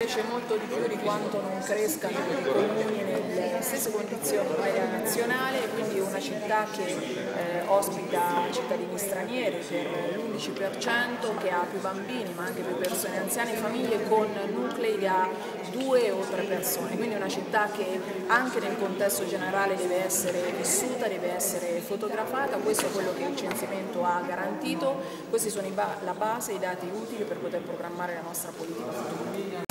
C'è molto di più di quanto non crescano i comuni nelle stesse condizioni in media nazionale, quindi una città che ospita cittadini stranieri per l'11%, che ha più bambini ma anche più persone anziane, famiglie con nuclei da 2 o 3 persone, quindi una città che anche nel contesto generale deve essere vissuta, deve essere fotografata. Questo è quello che il censimento ha garantito, questi sono la base, i dati utili per poter programmare la nostra politica futura.